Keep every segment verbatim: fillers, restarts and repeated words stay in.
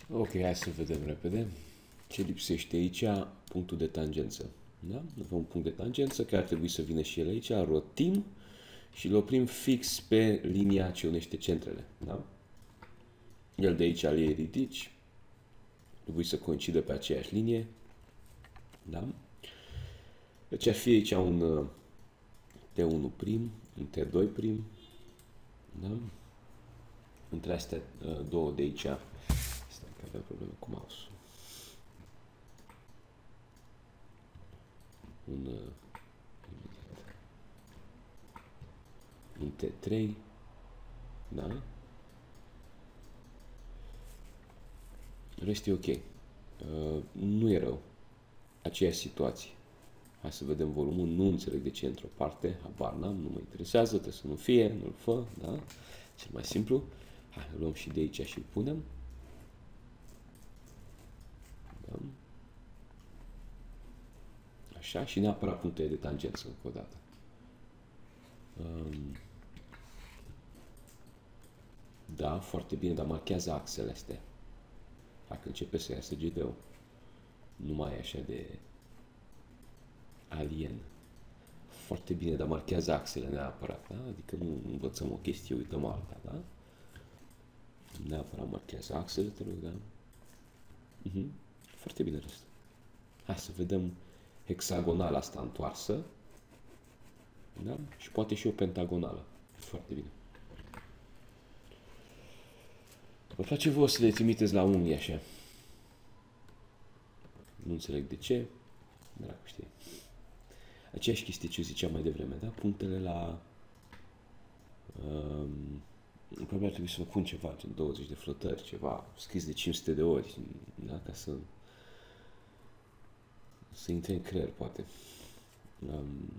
Ok, hai să vedem repede. Ce lipsește aici? Punctul de tangență. Da? Avem un punct de tangență care ar trebui să vină și el aici. Rotim și îl oprim fix pe linia ce unește centrele. Da? El de aici îl iei ridici. Trebuie să coincidă pe aceeași linie. Da? Deci ar fi aici un T unu prim, un T doi prim. Da? Între astea două de aici. Stai că avem probleme cu mouse-ul. Un, un T trei. Da? Rest e ok. Uh, nu e rău. Aceeași situație. Hai să vedem volumul. Nu înțeleg de ce e într-o parte. Habar n-am, nu mă interesează. Trebuie să nu fie, nu-l fă. Da? Cel mai simplu. Hai, luăm și de aici și îl punem. Da? Așa. Și neapărat punctele de tangență încă o dată. Um, da, foarte bine, dar marchează axele astea. Dacă începe să iasă G D-ul. Nu mai e așa de alien. Foarte bine, dar marchează axele neapărat, da? Adică nu învățăm o chestie, uităm alta, da? Neapărat marchează axele, te rog, da? Uh-huh. Foarte bine rest. Hai să vedem hexagonala asta întoarsă, da? Și poate și o pentagonală. Foarte bine. Vă place voi să le trimiteți la unii așa. Nu înțeleg de ce. Dracu știe. Aceeași chestie ce ziceam mai devreme, da? Punctele la... Um, probabil ar trebui să vă pun ceva, gen douăzeci de flotări, ceva scris de cinci sute de ori, da? Ca să... să intre în creier, poate. Um,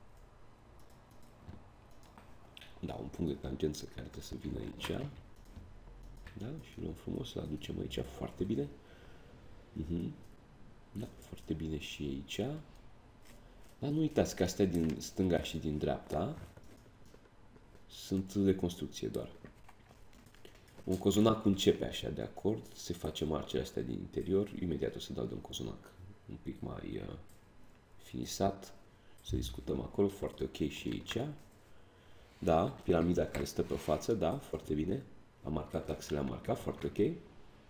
da, un punct de tangență care trebuie să vină aici. Da? Și luăm frumos, îl aducem aici foarte bine. Uh-huh. Da, foarte bine și aici. Dar nu uitați că astea din stânga și din dreapta sunt de construcție doar. Un cozonac începe așa, de acord, se face marcele astea din interior, imediat o să dau de un cozonac un pic mai uh, finisat, să discutăm acolo, foarte ok și aici. Da, piramida care stă pe față, da, foarte bine. Am marcat axele, am marcat, foarte ok. Uh,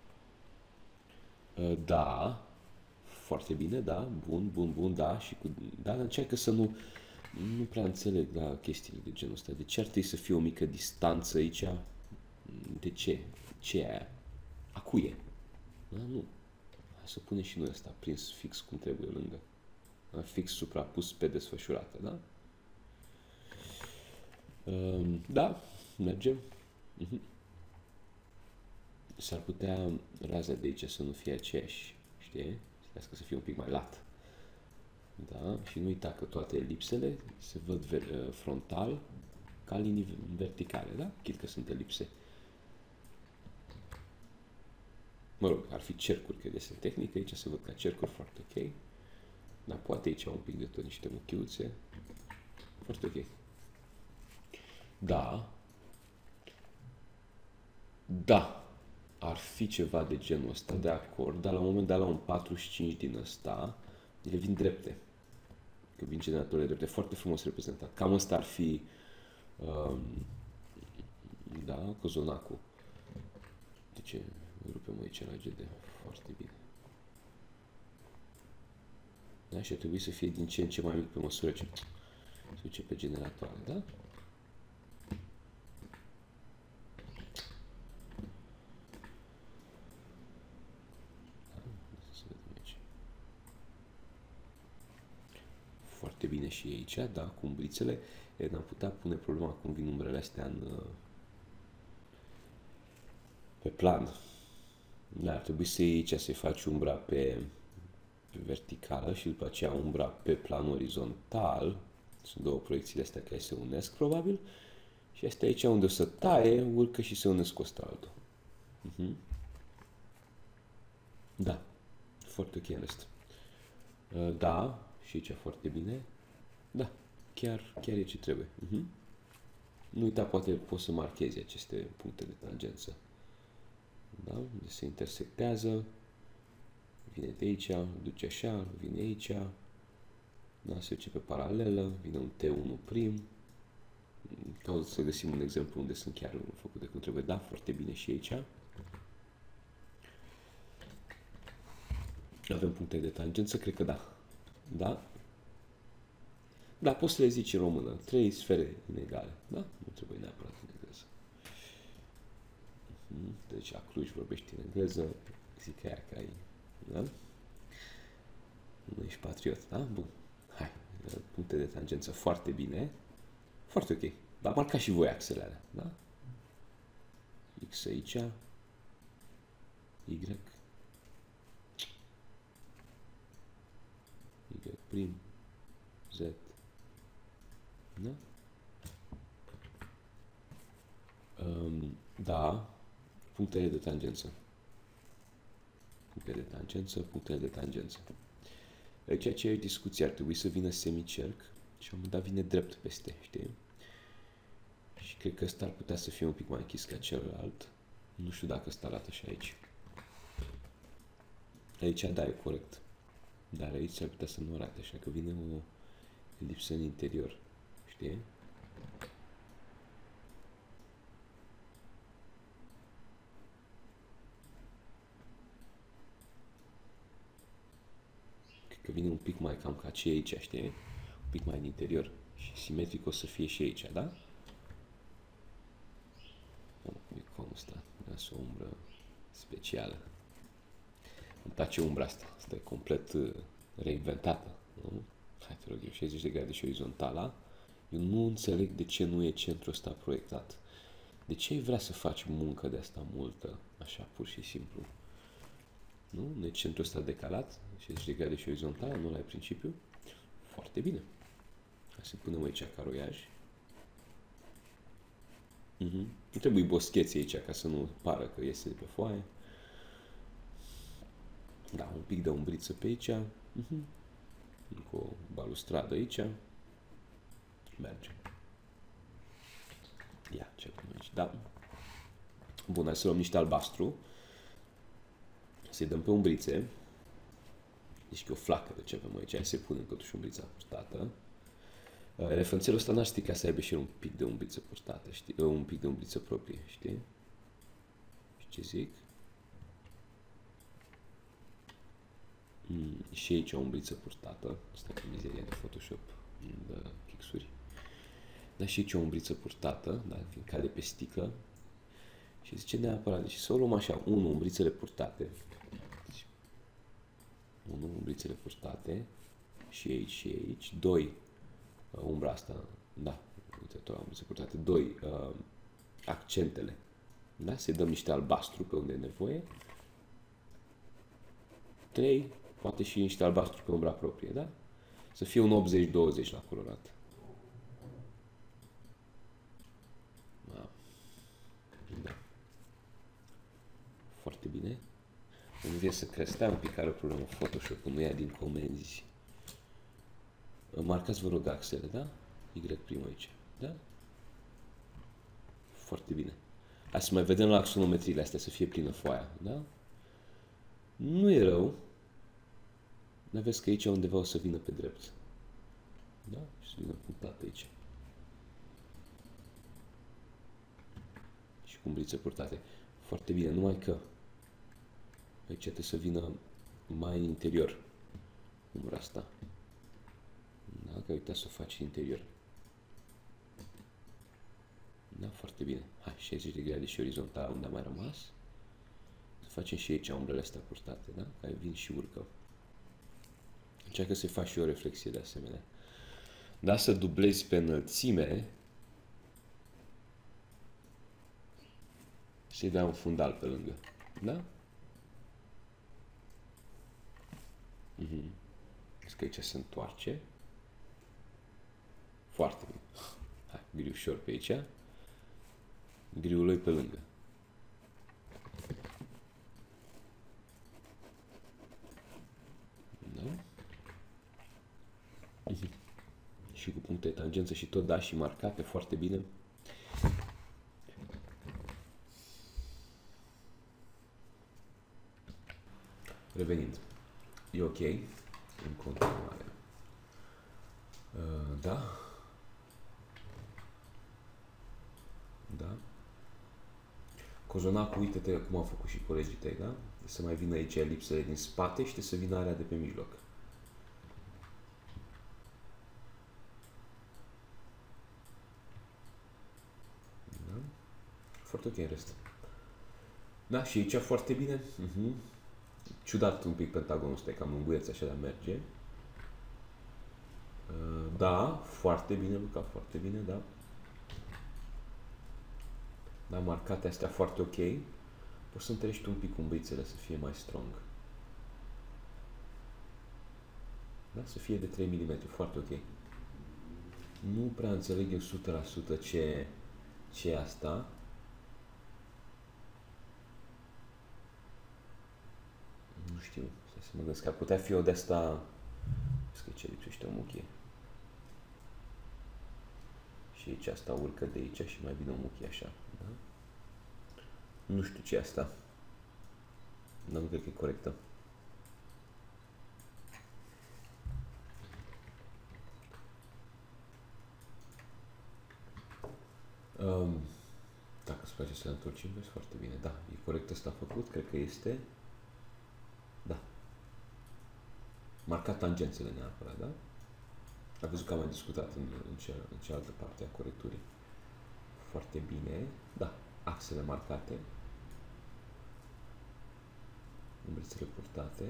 da, foarte bine, da, bun, bun, bun, da, și cu, da, încearcă să nu, nu prea înțeleg, da, chestiile de genul ăsta. De ce ar trebui să fie o mică distanță aici? De ce? Ce e aia? A cui e? Da, nu. Hai să punem și noi asta, prins fix cum trebuie lângă. Da? Fix suprapus pe desfășurată, da? Um, da, mergem. Uh-huh. S-ar putea raza de aici să nu fie aceeași, știi? Să fie un pic mai lat. Da? Și nu uita că toate elipsele se văd frontal ca linii verticale, da? Chit că sunt elipse. Mă rog, ar fi cercuri, că este tehnică, aici se văd ca cercuri, foarte ok. Dar poate aici un pic de tot niște muchiuțe. Foarte ok. Da. Da. Ar fi ceva de genul ăsta, de acord, dar la un moment dat, la un patruzeci și cinci din ăsta, ele vin drepte. Că vin generatorile drepte. Foarte frumos reprezentat. Cam ăsta ar fi um, da, cozonacul. Deci, rupem aici la G D. Foarte bine. Da? Și ar trebui să fie din ce în ce mai mic pe măsură ce se duce pe generatoare, da? Foarte bine și aici, da, cu umbrițele. Ne-am putea pune problema cum vin umbrele astea în, pe plan. Da, ar trebui să iei aici, să-i faci umbra pe, pe verticală și după aceea umbra pe plan orizontal. Sunt două proiecțiile astea care se unesc, probabil. Și astea aici unde o să taie, urcă și se unesc cu ăsta altul. Uh-huh. Da, foarte ok în rest. Uh, da, și aici foarte bine. Da, chiar, chiar e ce trebuie. Uh-huh. Nu uita, poate poți să marchezi aceste puncte de tangență. Da? Unde se intersectează. Vine de aici, duce așa, vine aici. Da? Se duce pe paralelă, vine un T unu prim. O să găsim un exemplu unde sunt chiar făcute cum trebuie. Da, foarte bine și aici. Avem puncte de tangență? Cred că da. Da? Da, poți să le zici în română. Trei sfere inegale. Da? Nu trebuie neapărat în engleză. Deci, la Cluj vorbești în engleză. Zic aia că ai... Da? Nu ești patriot, da? Bun. Hai. Puncte de tangență foarte bine. Foarte ok. Dar marcați și voi axele alea. Da? X aici. Y. Y prim. Z. Da? Um, da. Punctele de tangență. Punctele de tangență, punctele de tangență. Aici aceeași discuție ar trebui să vină semicerc și la un moment dat vine drept peste, știi? Și cred că ăsta ar putea să fie un pic mai închis ca celălalt. Nu știu dacă ăsta arată și aici. Aici, da, e corect. Dar aici ar putea să nu arate, așa că vine o elipsă în interior, știi? Că vine un pic mai cam ca ce aici, știi? Un pic mai în interior. Și simetric o să fie și aici, da? Oh, e cum ăsta? Lasă o umbră specială. Îmi place umbra asta. Asta e complet reinventată. Nu? Hai, te rog eu, șaizeci de grade și orizontala. Eu nu înțeleg de ce nu e centrul ăsta proiectat. De ce ai vrea să faci muncă de asta multă, așa, pur și simplu? Nu? Nu e centrul ăsta decalat, șaizeci de grade și orizontal, nu la principiu. Foarte bine. Hai să punem aici caroiaj. Uh-huh. Nu trebuie boscheți aici ca să nu pară că iese de pe foaie. Da, un pic de umbriță pe aici. Uh-huh. Cu o balustradă aici. Merge. Ia, ce punem aici? Da. Bun, hai să luăm niște albastru. Să-i dăm pe umbrițe. Deci că o flacă de ce avem aici. Hai să punem totuși umbrița purtată. Referențelul ăsta n-ar ști ca să aibă și un pic de umbriță purtată, știi? Un pic de umbriță proprie, știi? Și ce zic? Mm, și aici o umbriță purtată. Asta e mizeria de Photoshop, de pixuri. Dar și aici o umbriță purtată, da? Fiind cade pe sticlă. Și zice neapărat, deci să o luăm așa, unu, umbrițele purtate. Deci, unu, umbrițele purtate. Și aici, și aici. Doi, umbra asta, da, uite, tot am umbrițe purtate. Doi, uh, accentele. Da? Să-i dăm niște albastru pe unde e nevoie. Trei, poate și niște albastru pe umbra proprie, da? Să fie un optzeci douăzeci la colorat. Da. Da. Foarte bine. Îmi vine să crește un pic, are o problemă Photoshop, nu ia din comenzi. Marcați, vă rog, axele, da? Y primul aici, da? Foarte bine. Hai să mai vedem la axonometriile astea, să fie plină foaia, da? Nu e rău. Dar vezi că aici undeva o să vină pe drept. Da? Și să vină punctat aici. Și cu umbrițe purtate. Foarte bine, numai că aici trebuie să vină mai în interior umbra asta. Da? Că uita să o faci în interior. Da? Foarte bine. Hai, șaizeci de grade și orizontal unde a mai rămas. Să facem și aici umbrele astea purtate, da? Care vin și urcă. Încearcă să-i faci și o reflexie de asemenea. Da, să dublezi pe înălțime și dai un fundal pe lângă. Da? Mhm. Vezi că aici se întoarce. Foarte bine. Hai, gri ușor pe aici. Griul lui pe lângă. Da? Mhm. Și cu puncte de tangență și tot, da, și marcate foarte bine. Revenind. E ok. În continuare. Uh, da. Da. Cozonacul, uite-te cum au făcut și colegii tăi, da? Să mai vină aici elipsele din spate și să vină alea de pe mijloc. Da? Foarte ok în rest. Da, și aici foarte bine. Uh-huh. Ciudat un pic pentagonul ăsta, e cam înguieț așa, dar merge. Uh, da, foarte bine, Luca, foarte bine, da. Da, marcate astea foarte ok. Poți să întărești un pic umbrițele să fie mai strong. Da, să fie de trei milimetri, foarte ok. Nu prea înțeleg eu o sută la sută ce, ce e asta. Nu știu, să mă gândesc că ar putea fi o de-asta. Vezi că ce lipsește o muchie. Și aici asta urcă de aici și mai vine o muchie așa. Da? Nu știu ce e asta. Dar nu cred că e corectă. Um, dacă îți place să le întorcim, vezi foarte bine. Da, e corect asta făcut, cred că este. Da. Marcat tangențele neapărat, da? Am văzut că am mai discutat în, în, cea, în cealaltă parte a corecturii. Foarte bine. Da, axele marcate. Umbrițele purtate.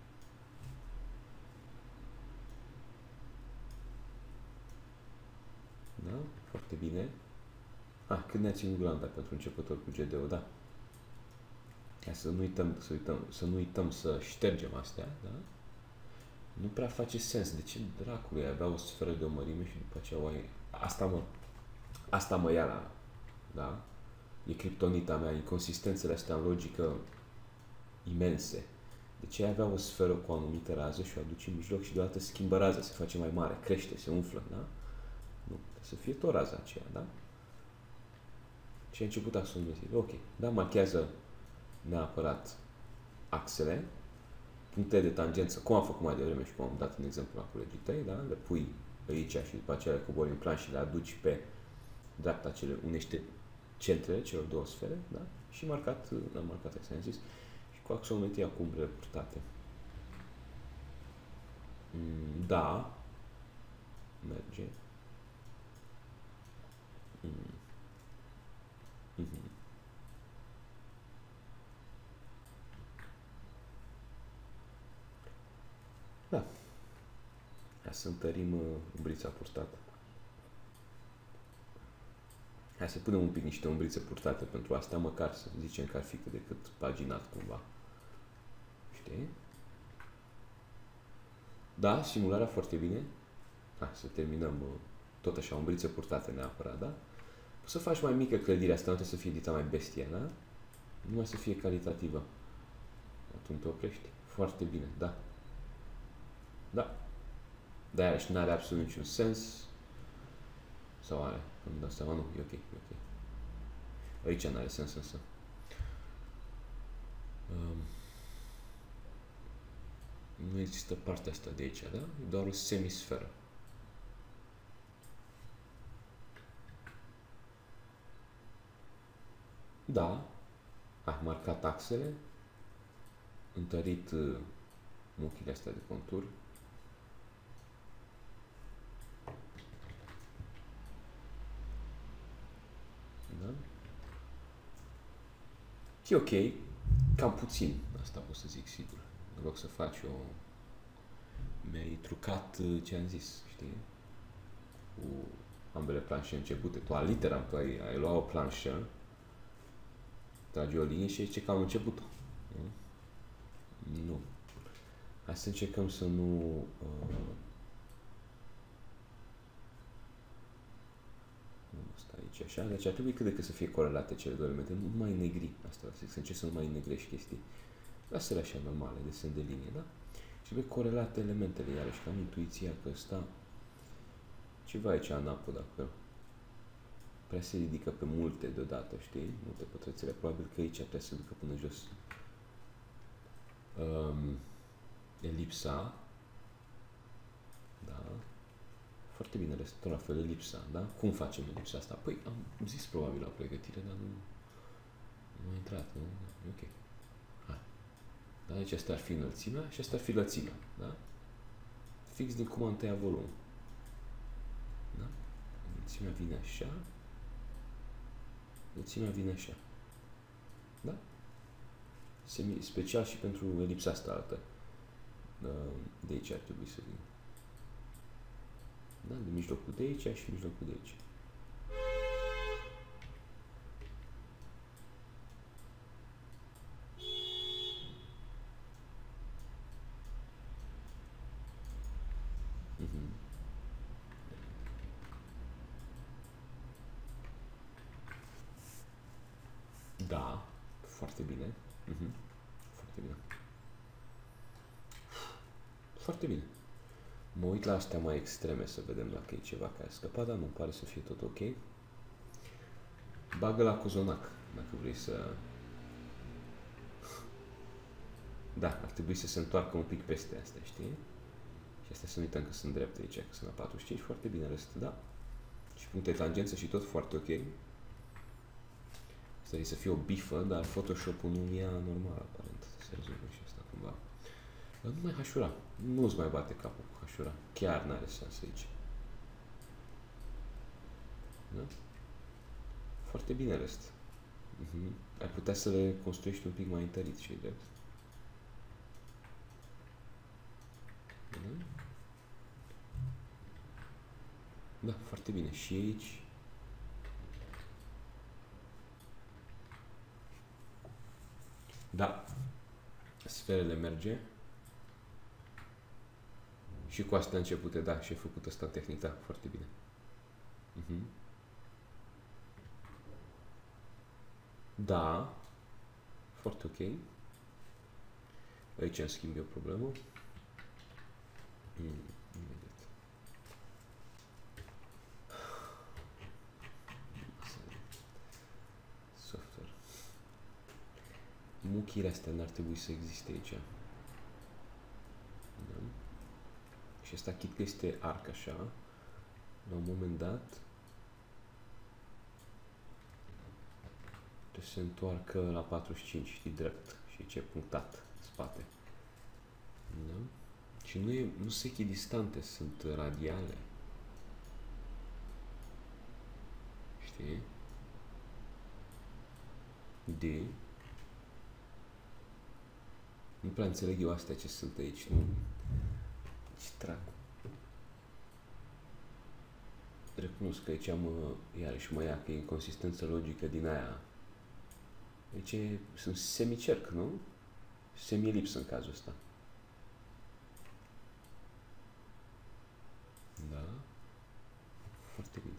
Da, foarte bine. Ah, când ne-a ținut glanda pentru începător cu G D O, da. Hai să nu uităm, să, uităm, să nu uităm să ștergem astea, da? Nu prea face sens. De ce dracului avea o sferă de o mărime și după aceea o ai... Asta mă... Asta mă ia la... Da? E criptonita mea, inconsistențele astea în logică imense. De ce avea o sferă cu o anumită rază și o aduce în mijloc și deodată schimbă raza, se face mai mare, crește, se umflă, da? Nu, să fie tot raza aceea, da? Și a început axul Dumnezeu. Ok, da, marchează neapărat axele, puncte de tangență, cum am făcut mai devreme și cum am dat în exemplu la colegii tăi, da? Le pui aici și după aceea le cobori în plan și le aduci pe dreapta, cele unește centrele celor două sfere, da? Și marcat, l-am marcat, așa am zis, și cu axonometria cu umbrele purtate. Mm, da, merge. Mm. Mm-hmm. Da. Hai să întărim uh, umbrița purtată. Hai să punem un pic niște umbrițe purtate pentru asta, măcar să zicem că ar fi cât de cât paginat cumva. Știi? Da, simularea foarte bine. Hai să terminăm uh, tot așa, umbrițe purtate neapărat, da? Poți să faci mai mică clădirea asta, nu trebuie să fie dita mai bestie, da? Numai să fie calitativă. Atunci te oprești. Foarte bine, da. Da. Dar iarăși n-are absolut niciun sens. Sau are? Îmi dau seama, nu, e ok, e ok. Aici n-are sens însă. Um, nu există partea asta de aici, da? E doar o semisferă. Da. Ai marcat axele, întărit uh, muchile astea de contur. Da? E ok, cam puțin, asta pot să zic sigur. În loc să faci o... Mi-ai trucat ce am zis, știi? Cu ambele planșe începute. Tu al literam, tu ai, ai luat o planșă, tragi o linie și zice că am început-o. Nu? Nu. Hai să încercăm să nu... Uh, aici, așa, deci ar trebui cât de cât să fie corelate cele două elemente, nu mai negri, asta să încerci să nu mai negrești chestii. Lasă-le așa normale, desen de linie, da? Și trebuie corelate elementele, iarăși, că am intuiția că ăsta, ceva aici în apă, dacă prea se ridică pe multe deodată, știi? Multe pătrățele, probabil că aici trebuie să se ducă până jos. Um, elipsa. Da. Foarte bine, restul tot la fel, elipsa, da? Cum facem elipsa asta? Păi, am zis probabil la pregătire, dar nu, nu a intrat, nu? Ok. Hai. Da, deci asta ar fi înălțimea și asta ar fi lățimea, da? Fix din cum am tăiat volumul. Da? Înălțimea vine așa. Lățimea vine așa. Da? Semi, special și pentru elipsa asta altă. De aici ar trebui să vină. Da? De mijlocul de aici și mijlocul de aici. Mhm. Da, foarte bine. Mhm. Foarte bine. Foarte bine. Mă uit la astea mai extreme să vedem dacă e ceva care a scăpat, dar nu pare să fie tot ok. Bagă la cozonac, dacă vrei să... Da, ar trebui să se întoarcă un pic peste astea, știi? Și astea să nu uităm că sunt drepte aici, că sunt la patruzeci și cinci, foarte bine restul, da. Și puncte tangență și tot foarte ok. Asta să fie o bifă, dar Photoshop-ul nu ia normal, aparent. Se rezolvă și asta cumva. Dar nu mai hașura. Nu-ți mai bate capul cu hașura. Chiar n-are sens aici. Da? Foarte bine rest. Uh-huh. Ai putea să le construiești un pic mai întărit și drept. Da? Da, foarte bine. Și aici. Da. Sferele merge. Și cu astea începute, da, și ai făcut asta tehnic, da, foarte bine. Uh-huh. Da. Foarte ok. Aici îmi schimb eu problemă. Mm, imediat. Software. Muchile astea n-ar trebui să existe aici. Da? Și asta chit că este arc așa, la un moment dat trebuie să se întoarcă la patruzeci și cinci, știi, drept, și aici e punctat în spate. Da? Și nu, e, nu sunt echidistante, sunt radiale. Știi? De. Nu prea înțeleg eu astea ce sunt aici. Nu. Ce trag. Recunosc că aici mă, iarăși mă ia, că e inconsistență logică din aia. Aici sunt semicerc, nu? Semi-elips în cazul ăsta. Da. Foarte bine.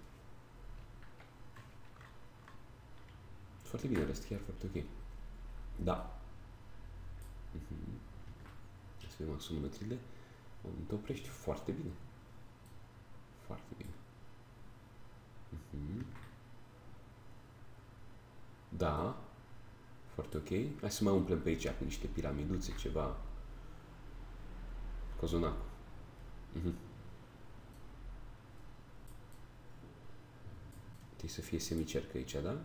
Foarte bine, rest chiar foarte ok. Da. Uh-huh. Să vedem axonometrile. Te oprești foarte bine. Foarte bine. Uh-huh. Da. Foarte ok. Hai să mai umplem pe aici cu niște piramiduțe, ceva. Cozonacul. Uh-huh. Trebuie să fie semicerc aici, da?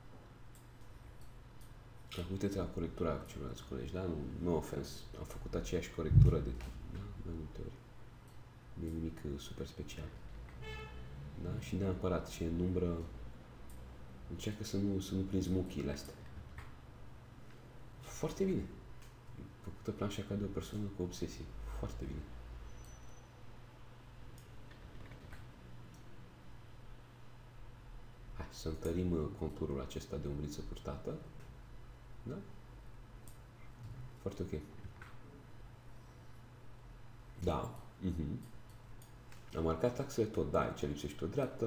Uite-te la corectura cu ceilalți colegi, da? Nu, nu ofens. Am făcut aceeași corectură de da? mai multe ori. Nu e nimic super special. Da? Și neapărat ce în umbră încearcă să nu, să nu prinzi muchiile astea. Foarte bine. Făcută planșa ca de o persoană cu obsesie. Foarte bine. Hai să întărim conturul acesta de umbriță purtată. Da? Foarte ok. Da. Uh-huh. Am marcat axele tot, da, aici lipsește o dreaptă.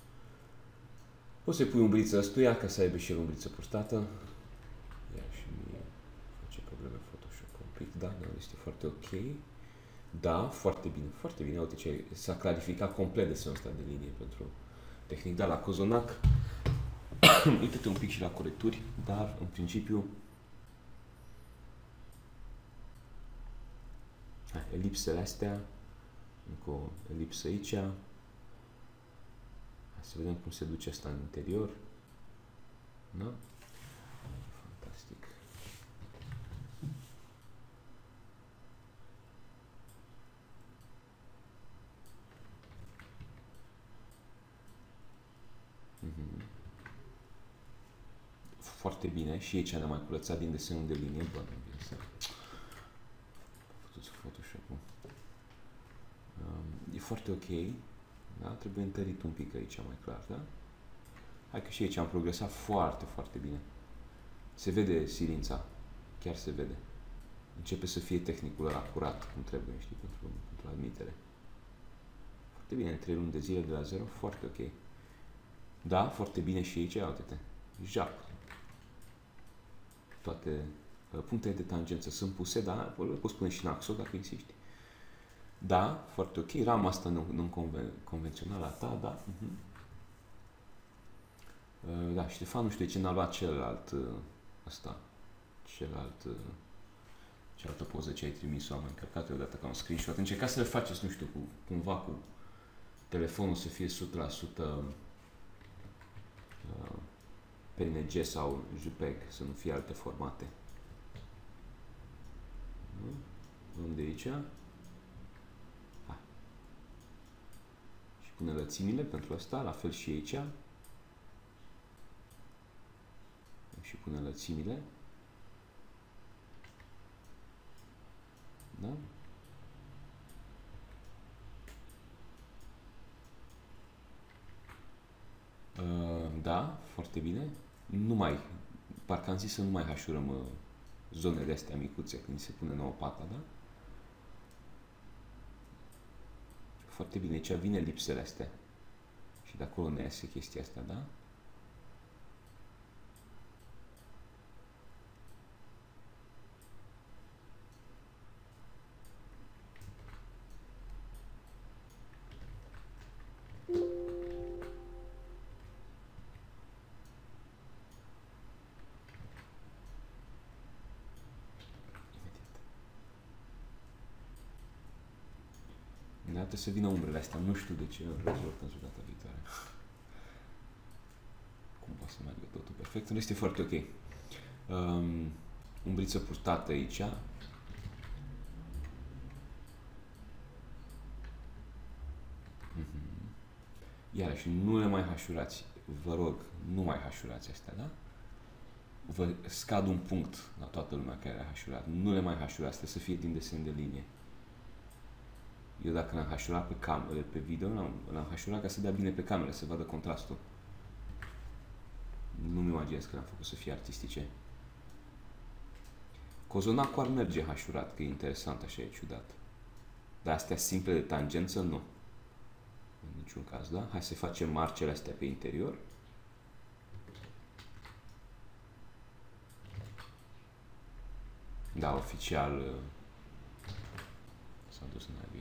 O să-i pui umbriță ăstuia ca să aibă și el umbriță purtată. Ia și mie face probleme Photoshop un pic, da, da, este foarte ok. Da, foarte bine, foarte bine. Uite ce s-a clarificat complet desenul ăsta de linie pentru tehnic, da, la cozonac. Uite-te un pic și la corecturi, dar în principiu elipsele astea, încă o elipsă aici. Hai să vedem cum se duce asta în interior. Da? Fantastic. Mm-hmm. Foarte bine. Și aici ne-am mai curățat din desenul de linie. Bă, nu bine să... Fătuți Photoshop-ul. Um, e foarte ok. Da? Trebuie întărit un pic aici mai clar, da? Hai că și aici am progresat foarte, foarte bine. Se vede silința. Chiar se vede. Începe să fie tehnicul ăla curat, cum trebuie, știi, pentru, pentru admitere. Foarte bine, trei luni de zile de la zero, foarte ok. Da, foarte bine și aici, uite-te. Jac. Toate uh, punctele de tangență sunt puse, da, le poți pune și în axo dacă insisti. Da, foarte ok. Rama asta non-convențională a ta, da. Uh-huh. uh, da, Ștefan, nu știu de ce n-a luat celălalt uh, ăsta. Celălalt... Uh, cealaltă poză ce ai trimis-o, am încărcat-o odată ca un screenshot. Încercați să le faceți, nu știu, cu, cumva cu telefonul să fie o sută la sută uh, P N G sau JPEG, să nu fie alte formate. Luăm de aici. Hai. Și pune lățimile pentru asta, la fel și aici. Și pune lățimile. Da? Uh, da, foarte bine. Nu mai, parcă am zis să nu mai hașurăm uh, zonele astea micuțe când se pune nouă pata, da? Foarte bine, aici vine lipsele astea. Și de acolo ne iese chestia asta, da? Trebuie să vină umbrele astea, nu știu de ce, îl rezolv pentru data viitoare. Cum poate să meargă totul perfect, este foarte ok. Um, umbriță purtată aici. Mm-hmm. Iarăși, nu le mai hașurați, vă rog, nu mai hașurați astea, da? Vă scad un punct la toată lumea care a hașurat, nu le mai hașurați, trebuie să fie din desen de linie. Eu dacă l-am hașurat pe cameră, pe video, l-am hașurat ca să dea bine pe cameră, să vadă contrastul. Nu-mi imaginez că l-am făcut să fie artistice. Cozonacul ar merge hașurat, că e interesant, așa e ciudat. Dar astea simple de tangență, nu. În niciun caz, da? Hai să facem marcele astea pe interior. Da, oficial s-a dus în abii.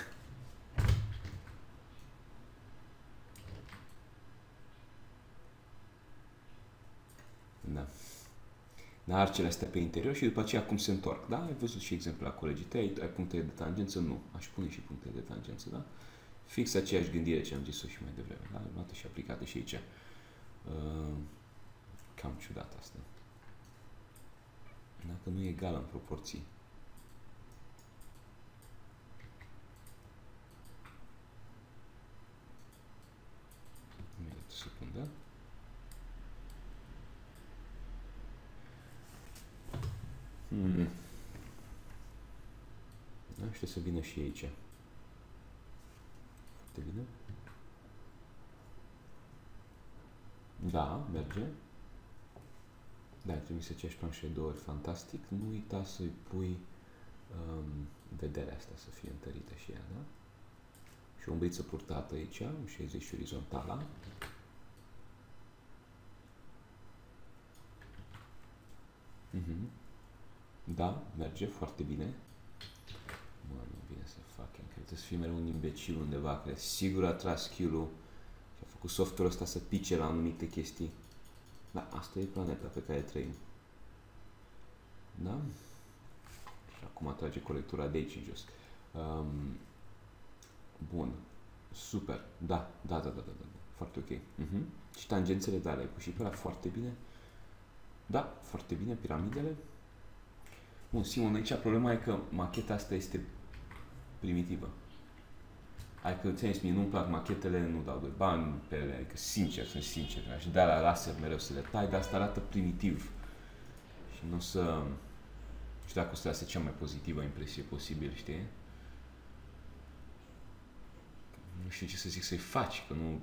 Da. Da, arcele astea pe interior și după aceea cum se întorc, da? Ai văzut și exemplu la colegii tăi, ai, ai puncte de tangență? Nu. Aș pune și puncte de tangență, da? Fix aceeași gândire ce am zis-o și mai devreme, da? Luată și aplicată și aici. Uh, cam ciudat asta. Dacă nu e egal în proporții. O secundă. Hmm. Da, știu să vină și aici. Foarte bine. Da, merge. Da, trebuie să cești planșe de două ori, fantastic. Nu uita să-i pui um, vederea asta să fie întărită și ea, da? Și o umbriță purtată aici, șaizeci și orizontală. Mm-hmm. Da, merge foarte bine. Mă, nu vine să fac, cred că trebuie să fie mereu un imbecil undeva, care sigur a tras skill-ul și a făcut software-ul ăsta să pice la anumite chestii. Da, asta e planeta pe care trăim. Da? Și acum trage colectura de aici în jos. Um, bun. Super. Da, da, da, da, da, da. Foarte ok. Uh-huh. Și tangențele, da, le-ai pus și pe ăla foarte bine. Da, foarte bine, piramidele. Bun, Simon, aici problema e că macheta asta este primitivă. Adică, ți-am zis, mie nu-mi plac machetele, nu dau doi bani pe ele, adică sincer, sunt sincer. Aș da la laser mereu să le tai, dar asta arată primitiv. Și nu o să... Nu știu dacă o să lasă cea mai pozitivă impresie posibil, știi? Nu știu ce să zic să-i faci, că nu...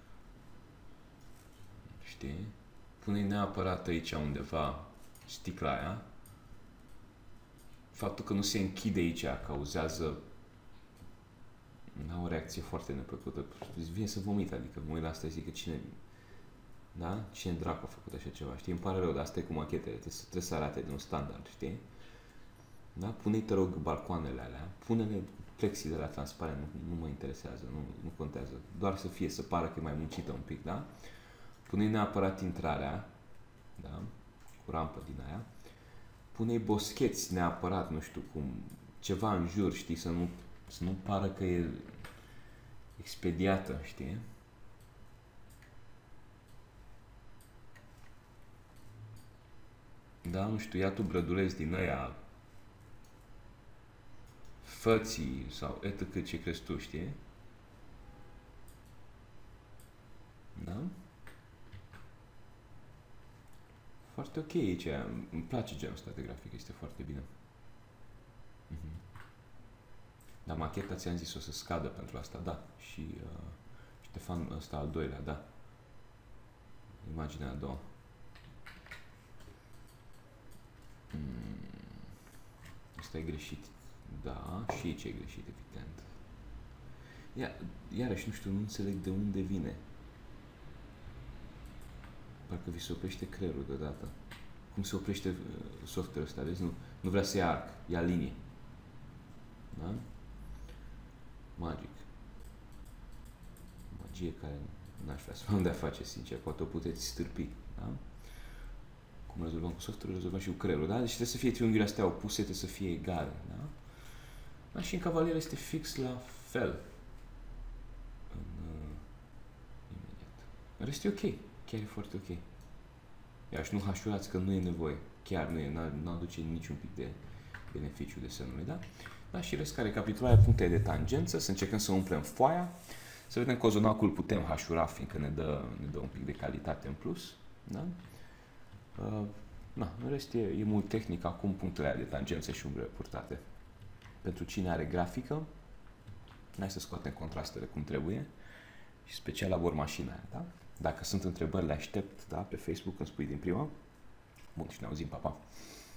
Știi? Pune-i neapărat aici undeva sticla aia. Faptul că nu se închide aici cauzează o reacție foarte neplăcută. Vine să vomit, adică mă uit la asta și zic că cine... Da? Cine dracu a făcut așa ceva? Știi? Îmi pare rău, dar asta e cu machetele. Trebuie să, trebuie să arate de un standard, știi? Da? Pune-i, te rog, balcoanele alea. Pune-le plexi de la transparent. Nu, nu mă interesează, nu, nu contează. Doar să fie, să pară că e mai muncită un pic, da? Pune-i neapărat intrarea, da? Cu rampă din aia. Pune-i boscheți neapărat, nu știu cum, ceva în jur, știi? Să nu, să nu pară că e expediată, știi? Da, nu știu, ia tu brăduleți din aia, fății sau etc. ce crezi tu, știi? Da? Foarte ok aici, îmi place genul ăsta de grafic, este foarte bine. Uh-huh. Dar macheta, ți-am zis, o să scadă pentru asta, da. Și uh, Ștefan, ăsta al doilea, da. Imaginea a doua. Hmm. Asta e greșit. Da, și aici e greșit, evident. Ia, iarăși, nu știu, nu înțeleg de unde vine. Parcă vi se oprește creierul deodată. Cum se oprește software-ul ăsta, vezi? Nu, nu vrea să ia arc, ia linie. Da? Magic. Magie care n-aș vrea să mă de a face, sincer. Poate o puteți stârpi. Da? Cum rezolvăm cu software-ul, rezolvăm și cu creierul. Da? Deci trebuie să fie triunghiile astea opuse, trebuie să fie egale. Da? Da? Și în cavalier este fix la fel. În, uh, imediat. În rest e ok. Chiar e foarte ok. Iar și nu hașurați că nu e nevoie. Chiar nu e, nu aduce niciun pic de beneficiu desenului, da? Da, și rest ca recapitulare puncte de tangență, să încercăm să umplem foaia, să vedem că ozonacul putem hașura, fiindcă ne dă, ne dă un pic de calitate în plus, da? Uh, na, în rest e, e mult tehnic acum punctele de tangență și umbre purtate. Pentru cine are grafică, hai să scoatem contrastele cum trebuie și special labor mașina aia, da? Dacă sunt întrebări, le aștept, da? Pe Facebook îmi spui din prima. Bun, și ne auzim, pa, pa!